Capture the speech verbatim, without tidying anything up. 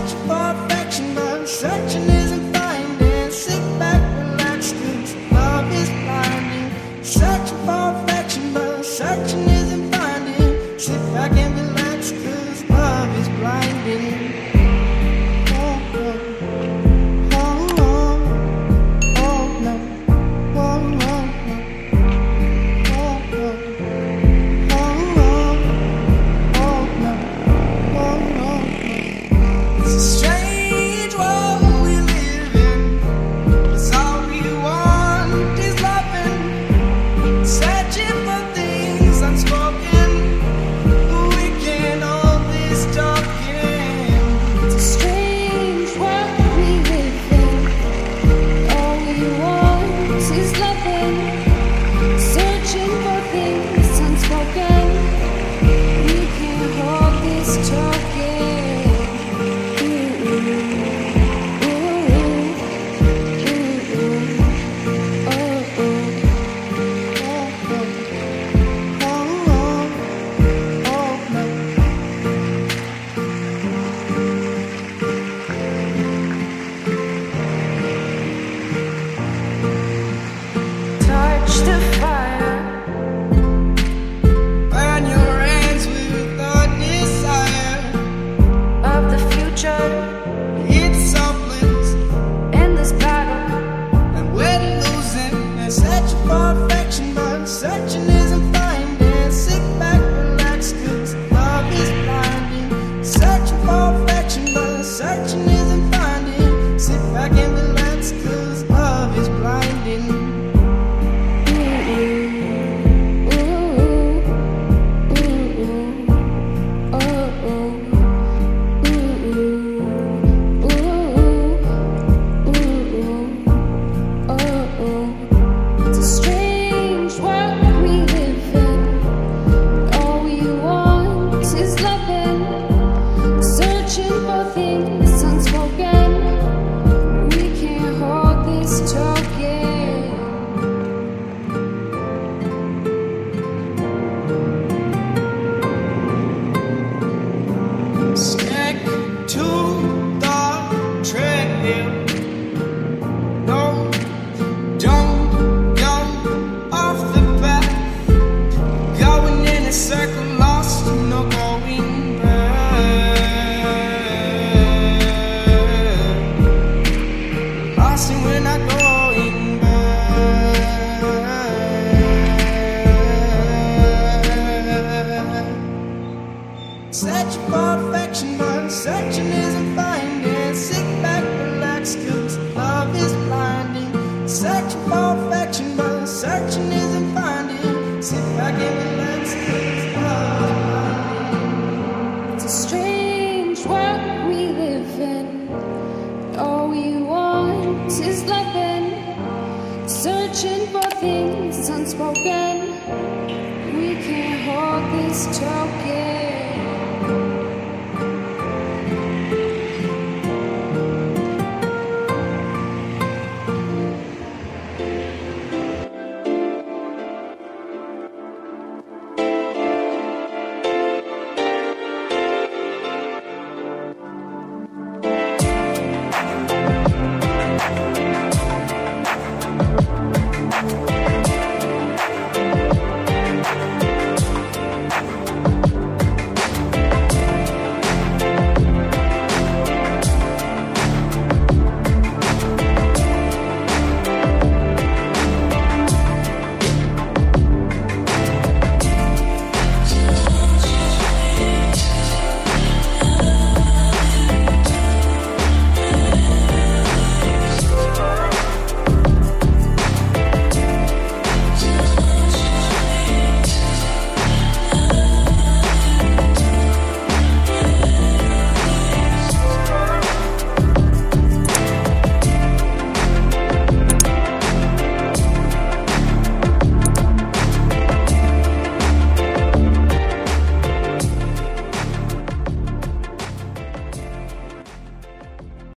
Searching for affection, but searching isn't finding. Sit back, relax, 'cause love is blinding. Searching for affection, but searching isn't finding. Sit back and relax, 'cause love is blinding. Oh, oh, oh, oh, oh, no. Oh, oh, oh, oh, oh, oh, oh, no. Oh, oh. It's a strange world we live in. It's all we want is loving. Searching for things unspoken. We can't hold this talking. It's a strange world we live in. All we want is loving. Searching for things unspoken. We can't hold this talking. Ooh, ooh, ooh, ooh, ooh, oh, oh. Touch the fire. Burn your hands with the desire. Of the future It's selfless in this battle. and we're losing. And searching for affection, but searching isn't finding. Sit back, relax, 'cause love is blinding. Searching for affection, but searching isn't finding. Sit back and relax, 'cause love is blinding. It's a strange world we live in. All we want is loving. Searching for things unspoken. We can't hold this talking. Stick to the trail. No, don't go off the path. Going in a circle, lost, no going back. Lost and we're not going back. Searching for affection, but searching isn't finding. Sit back, relax, 'cause love is blinding. Searching for affection, but searching isn't finding. Sit back and relax, 'cause love is blinding. It's a strange world we live in. All we want is loving. Searching for things unspoken. We can't hold this talking.